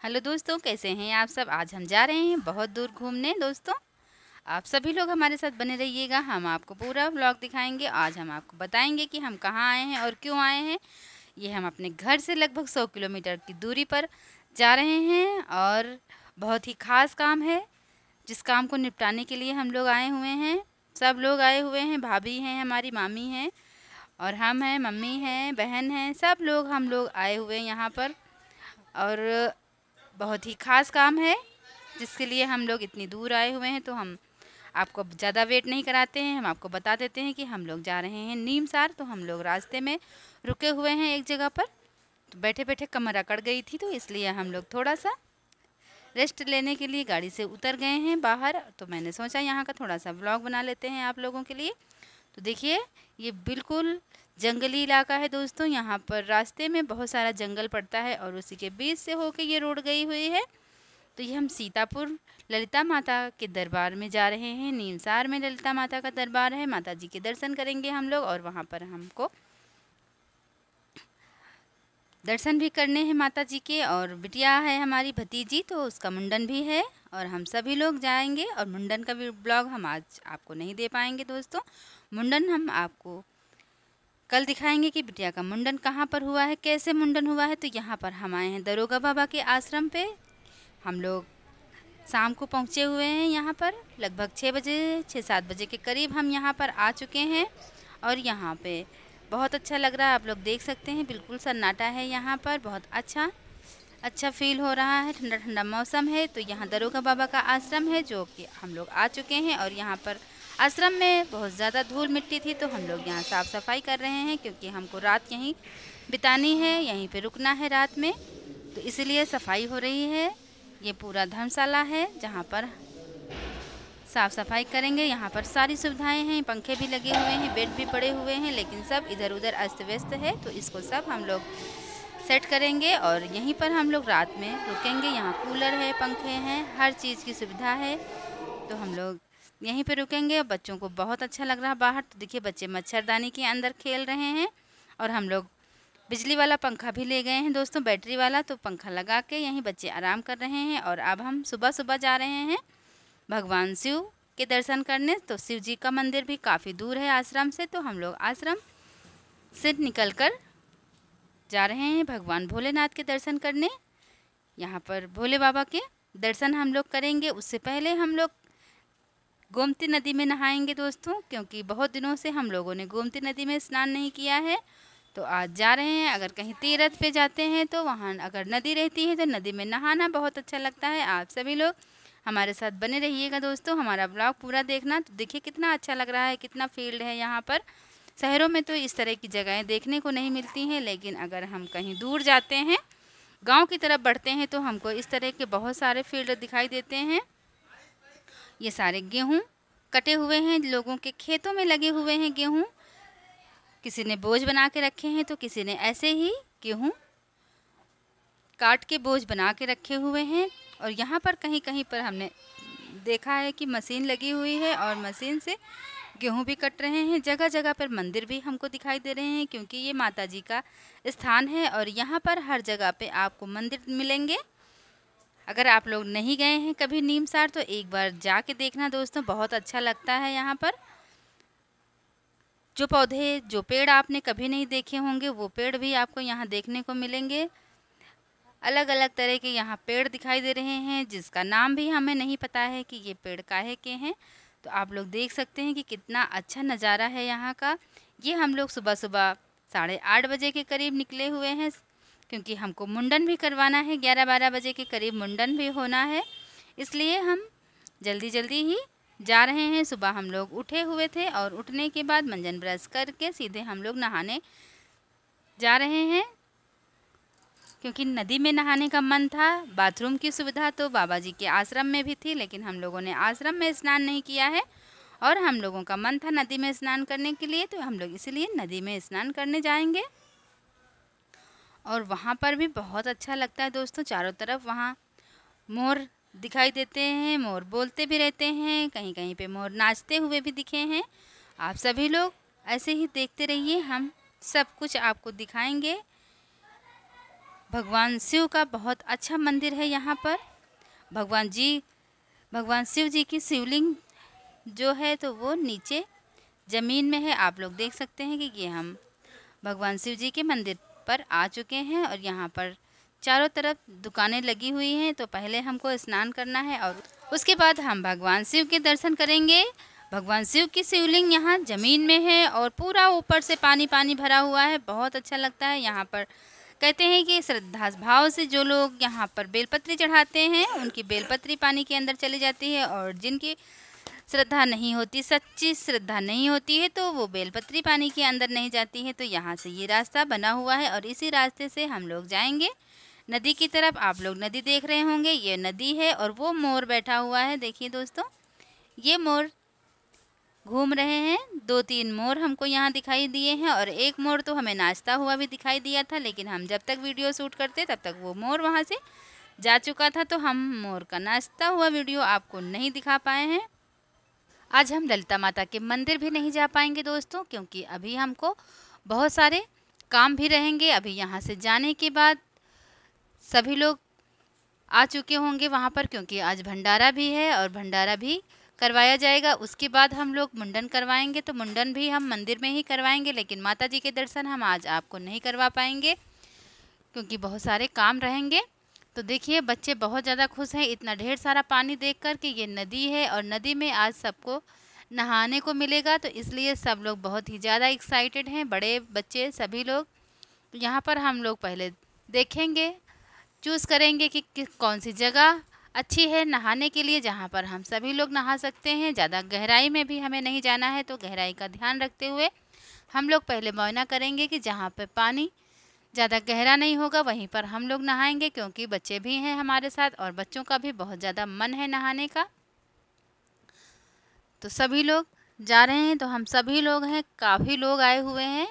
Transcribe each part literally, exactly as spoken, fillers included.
Hello दोस्तों, कैसे हैं आप सब। आज हम जा रहे हैं बहुत दूर घूमने। दोस्तों, आप सभी लोग हमारे साथ बने रहिएगा। हम आपको पूरा व्लॉग दिखाएंगे। आज हम आपको बताएंगे कि हम कहाँ आए हैं और क्यों आए हैं। ये हम अपने घर से लगभग सौ किलोमीटर की दूरी पर जा रहे हैं और बहुत ही ख़ास काम है, जिस काम को निपटाने के लिए हम लोग आए हुए हैं। सब लोग आए हुए हैं, भाभी हैं, हमारी मामी हैं और हम हैं, मम्मी हैं, बहन हैं, सब लोग हम लोग आए हुए हैं यहाँ पर। और बहुत ही ख़ास काम है जिसके लिए हम लोग इतनी दूर आए हुए हैं। तो हम आपको ज़्यादा वेट नहीं कराते हैं, हम आपको बता देते हैं कि हम लोग जा रहे हैं नीमसार। तो हम लोग रास्ते में रुके हुए हैं एक जगह पर। तो बैठे बैठे कमर अकड़ गई थी, तो इसलिए हम लोग थोड़ा सा रेस्ट लेने के लिए गाड़ी से उतर गए हैं बाहर। तो मैंने सोचा यहाँ का थोड़ा सा व्लॉग बना लेते हैं आप लोगों के लिए। तो देखिए, ये बिल्कुल जंगली इलाका है दोस्तों। यहाँ पर रास्ते में बहुत सारा जंगल पड़ता है और उसी के बीच से होके ये रोड गई हुई है। तो ये हम सीतापुर ललिता माता के दरबार में जा रहे हैं। नीमसार में ललिता माता का दरबार है। माता जी के दर्शन करेंगे हम लोग और वहाँ पर हमको दर्शन भी करने हैं माता जी के। और बिटिया है हमारी भतीजी, तो उसका मुंडन भी है और हम सभी लोग जाएंगे। और मुंडन का भी ब्लॉग हम आज आपको नहीं दे पाएंगे दोस्तों। मुंडन हम आपको कल दिखाएंगे कि बिटिया का मुंडन कहाँ पर हुआ है, कैसे मुंडन हुआ है। तो यहाँ पर हम आए हैं दरोगा बाबा के आश्रम पे। हम लोग शाम को पहुँचे हुए हैं यहाँ पर, लगभग छः बजे छः सात बजे के करीब हम यहाँ पर आ चुके हैं। और यहाँ पे बहुत अच्छा लग रहा है, आप लोग देख सकते हैं, बिल्कुल सन्नाटा है यहाँ पर। बहुत अच्छा अच्छा फील हो रहा है, ठंडा ठंडा मौसम है। तो यहाँ दरोगा बाबा का आश्रम है जो कि हम लोग आ चुके हैं। और यहाँ पर आश्रम में बहुत ज़्यादा धूल मिट्टी थी, तो हम लोग यहाँ साफ़ सफाई कर रहे हैं क्योंकि हमको रात यहीं बितानी है, यहीं पे रुकना है रात में। तो इसलिए सफाई हो रही है। ये पूरा धर्मशाला है जहाँ पर साफ़ सफाई करेंगे। यहाँ पर सारी सुविधाएं हैं, पंखे भी लगे हुए हैं, बेड भी पड़े हुए हैं, लेकिन सब इधर उधर अस्त व्यस्त है। तो इसको सब हम लोग सेट करेंगे और यहीं पर हम लोग रात में रुकेंगे। यहाँ कूलर है, पंखे हैं, हर चीज़ की सुविधा है। तो हम लोग यहीं पे रुकेंगे। और बच्चों को बहुत अच्छा लग रहा है बाहर। तो देखिए, बच्चे मच्छरदानी के अंदर खेल रहे हैं। और हम लोग बिजली वाला पंखा भी ले गए हैं दोस्तों, बैटरी वाला। तो पंखा लगा के यहीं बच्चे आराम कर रहे हैं। और अब हम सुबह सुबह जा रहे हैं भगवान शिव के दर्शन करने। तो शिव जी का मंदिर भी काफ़ी दूर है आश्रम से। तो हम लोग आश्रम से निकल कर जा रहे हैं भगवान भोलेनाथ के दर्शन करने। यहाँ पर भोले बाबा के दर्शन हम लोग करेंगे। उससे पहले हम लोग गोमती नदी में नहाएंगे दोस्तों, क्योंकि बहुत दिनों से हम लोगों ने गोमती नदी में स्नान नहीं किया है। तो आज जा रहे हैं। अगर कहीं तीर्थ पे जाते हैं तो वहाँ अगर नदी रहती है तो नदी में नहाना बहुत अच्छा लगता है। आप सभी लोग हमारे साथ बने रहिएगा दोस्तों, हमारा ब्लॉग पूरा देखना। तो देखिए कितना अच्छा लग रहा है, कितना फील्ड है यहाँ पर। शहरों में तो इस तरह की जगहें देखने को नहीं मिलती हैं, लेकिन अगर हम कहीं दूर जाते हैं, गांव की तरफ बढ़ते हैं, तो हमको इस तरह के बहुत सारे फील्ड दिखाई देते हैं। ये सारे गेहूँ कटे हुए हैं, लोगों के खेतों में लगे हुए हैं गेहूँ। किसी ने बोझ बना के रखे हैं, तो किसी ने ऐसे ही गेहूँ काट के बोझ बना के रखे हुए हैं। और यहाँ पर कहीं कहीं पर हमने देखा है कि मशीन लगी हुई है और मशीन से गेहूँ भी कट रहे हैं। जगह जगह पर मंदिर भी हमको दिखाई दे रहे हैं, क्योंकि ये माता जी का स्थान है। और यहाँ पर हर जगह पे आपको मंदिर मिलेंगे। अगर आप लोग नहीं गए हैं कभी नीमसार, तो एक बार जाके देखना दोस्तों, बहुत अच्छा लगता है। यहाँ पर जो पौधे, जो पेड़ आपने कभी नहीं देखे होंगे, वो पेड़ भी आपको यहाँ देखने को मिलेंगे। अलग अलग तरह के यहाँ पेड़ दिखाई दे रहे हैं, जिसका नाम भी हमें नहीं पता है कि ये पेड़ काहे के हैं। तो आप लोग देख सकते हैं कि कितना अच्छा नज़ारा है यहाँ का। ये हम लोग सुबह सुबह साढ़े आठ बजे के करीब निकले हुए हैं, क्योंकि हमको मुंडन भी करवाना है। ग्यारह बारह बजे के करीब मुंडन भी होना है, इसलिए हम जल्दी जल्दी ही जा रहे हैं। सुबह हम लोग उठे हुए थे और उठने के बाद मंजन ब्रश करके सीधे हम लोग नहाने जा रहे हैं, क्योंकि नदी में नहाने का मन था। बाथरूम की सुविधा तो बाबा जी के आश्रम में भी थी, लेकिन हम लोगों ने आश्रम में स्नान नहीं किया है और हम लोगों का मन था नदी में स्नान करने के लिए। तो हम लोग इसलिए नदी में स्नान करने जाएंगे। और वहाँ पर भी बहुत अच्छा लगता है दोस्तों, चारों तरफ वहाँ मोर दिखाई देते हैं, मोर बोलते भी रहते हैं, कहीं कहीं पे मोर नाचते हुए भी दिखे हैं। आप सभी लोग ऐसे ही देखते रहिए, हम सब कुछ आपको दिखाएंगे। भगवान शिव का बहुत अच्छा मंदिर है यहाँ पर। भगवान जी भगवान शिव जी की शिवलिंग जो है तो वो नीचे ज़मीन में है। आप लोग देख सकते हैं कि ये हम भगवान शिव जी के मंदिर पर आ चुके हैं और यहाँ पर चारों तरफ दुकानें लगी हुई हैं। तो पहले हमको स्नान करना है और उसके बाद हम भगवान शिव के दर्शन करेंगे। भगवान शिव की शिवलिंग यहाँ ज़मीन में है और पूरा ऊपर से पानी पानी भरा हुआ है। बहुत अच्छा लगता है यहाँ पर। कहते हैं कि श्रद्धा भाव से जो लोग यहाँ पर बेलपत्री चढ़ाते हैं उनकी बेलपत्री पानी के अंदर चली जाती है, और जिनकी श्रद्धा नहीं होती, सच्ची श्रद्धा नहीं होती है, तो वो बेलपत्री पानी के अंदर नहीं जाती है। तो यहाँ से ये रास्ता बना हुआ है और इसी रास्ते से हम लोग जाएंगे नदी की तरफ। आप लोग नदी देख रहे होंगे, ये नदी है और वो मोर बैठा हुआ है। देखिए दोस्तों, ये मोर घूम रहे हैं। दो तीन मोर हमको यहाँ दिखाई दिए हैं और एक मोर तो हमें नाचता हुआ भी दिखाई दिया था, लेकिन हम जब तक वीडियो शूट करते तब तक वो मोर वहाँ से जा चुका था, तो हम मोर का नाचता हुआ वीडियो आपको नहीं दिखा पाए हैं। आज हम ललिता माता के मंदिर भी नहीं जा पाएंगे दोस्तों, क्योंकि अभी हमको बहुत सारे काम भी रहेंगे। अभी यहाँ से जाने के बाद सभी लोग आ चुके होंगे वहाँ पर, क्योंकि आज भंडारा भी है और भंडारा भी करवाया जाएगा। उसके बाद हम लोग मुंडन करवाएंगे, तो मुंडन भी हम मंदिर में ही करवाएंगे, लेकिन माता जी के दर्शन हम आज आपको नहीं करवा पाएंगे क्योंकि बहुत सारे काम रहेंगे। तो देखिए, बच्चे बहुत ज़्यादा खुश हैं इतना ढेर सारा पानी देखकर कि ये नदी है और नदी में आज सबको नहाने को मिलेगा, तो इसलिए सब लोग बहुत ही ज़्यादा एक्साइटेड हैं, बड़े बच्चे सभी लोग। तो यहाँ पर हम लोग पहले देखेंगे, चूज़ करेंगे कि, कि कौन सी जगह अच्छी है नहाने के लिए, जहाँ पर हम सभी लोग नहा सकते हैं। ज़्यादा गहराई में भी हमें नहीं जाना है, तो गहराई का ध्यान रखते हुए हम लोग पहले मुआयना करेंगे कि जहाँ पर पानी ज़्यादा गहरा नहीं होगा वहीं पर हम लोग नहाएंगे, क्योंकि बच्चे भी हैं हमारे साथ और बच्चों का भी बहुत ज़्यादा मन है नहाने का। तो सभी लोग जा रहे हैं, तो हम सभी लोग हैं, काफ़ी लोग आए हुए हैं,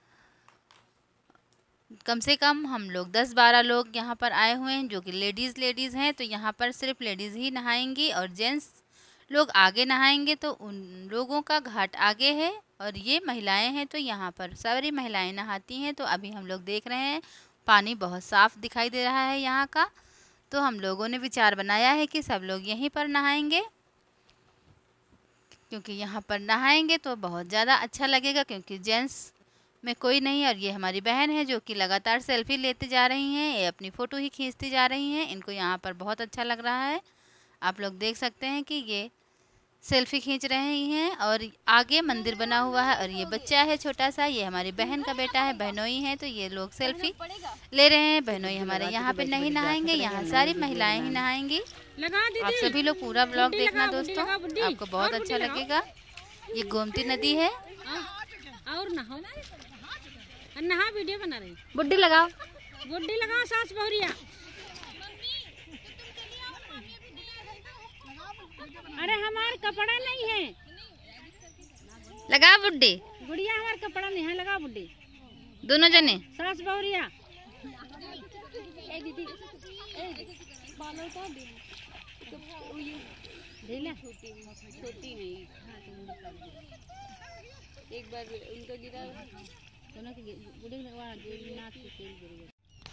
कम से कम हम लोग दस बारह लोग यहाँ पर आए हुए हैं, जो कि लेडीज़ लेडीज़ हैं। तो यहाँ पर सिर्फ लेडीज़ ही नहाएंगी और जेंट्स लोग आगे नहाएंगे, तो उन लोगों का घाट आगे है और ये महिलाएं हैं, तो यहाँ पर सारी महिलाएं नहाती हैं। तो अभी हम लोग देख रहे हैं पानी बहुत साफ़ दिखाई दे रहा है यहाँ का, तो हम लोगों ने विचार बनाया है कि सब लोग यहीं पर नहाएंगे, क्योंकि यहाँ पर नहाएंगे तो बहुत ज़्यादा अच्छा लगेगा, क्योंकि जेंट्स में कोई नहीं। और ये हमारी बहन है जो कि लगातार सेल्फी लेते जा रही हैं, ये अपनी फ़ोटो ही खींचती जा रही हैं, इनको यहाँ पर बहुत अच्छा लग रहा है। आप लोग देख सकते हैं कि ये सेल्फी खींच रहे हैं और आगे मंदिर बना हुआ है और ये बच्चा है छोटा सा, ये हमारी बहन का बेटा है, बहनोई है, तो ये लोग सेल्फी ले रहे हैं। बहनोई हमारे यहाँ पे नहीं नहाएंगे, यहाँ सारी महिलाएं ही नहाएंगी। आप सभी लोग पूरा ब्लॉग देखना दोस्तों, आपको बहुत अच्छा लगेगा। ये गोमती नदी है और नहा नहा वीडियो बना रही। बुड्ढी लगाओ, बुड्ढी लगाओ, सास बहुरिया। अरे हमार कपड़ा नहीं है, लगा बुड्ढी। गुड़िया हमार कपड़ा नहीं है, लगा बुड्ढी। दोनों जने सास बहुरिया। ए दीदी, बालों का ढीला छोटी छोटी नहीं। एक बार उनका गिरा, दोनों की बुढ़े लगवा नाक से तेल गिर गया।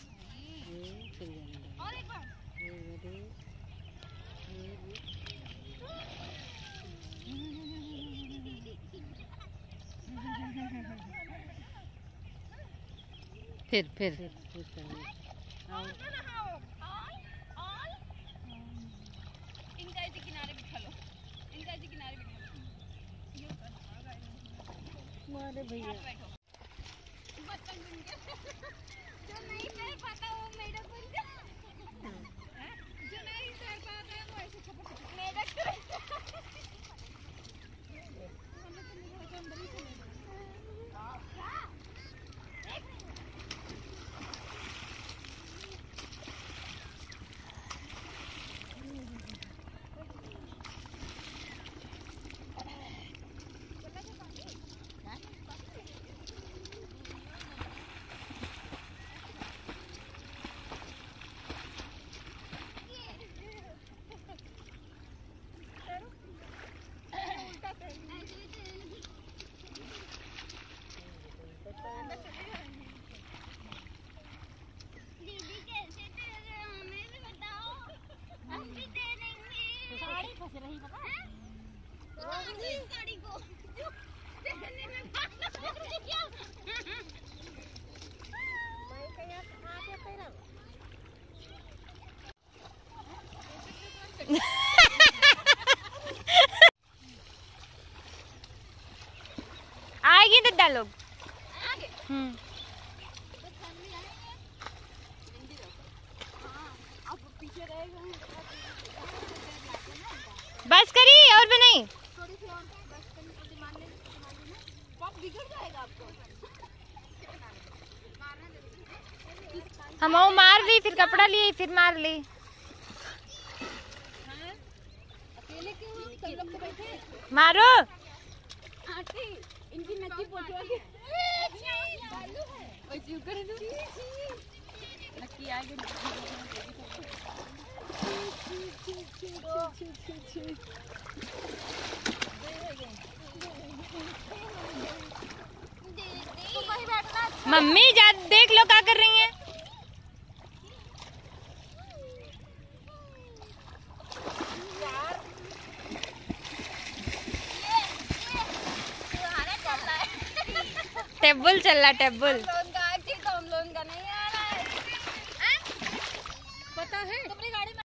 और एक बार फिर फिर इनका इसी किनारे बिठा लो, इनका इसी किनारे बिठा लो। अरे भैया जो नहीं तैर पाता वो मेढक बन जाता, जो नहीं तैर पाता वो ऐसे मेढक। फंस रही पता है गाड़ी को देखने में क्या मैं कहीं आगे तेरा आएगी तो डालो। हम्म बस करी और भी नहीं। हम वो मार ली फिर कपड़ा लिए फिर मार ली। मारो इनकी नक्की पोछवा के वैसे कर दो नक्की आ गई मम्मी जा देख लो क्या कर रही हैं। टेबल चल रहा टेबल।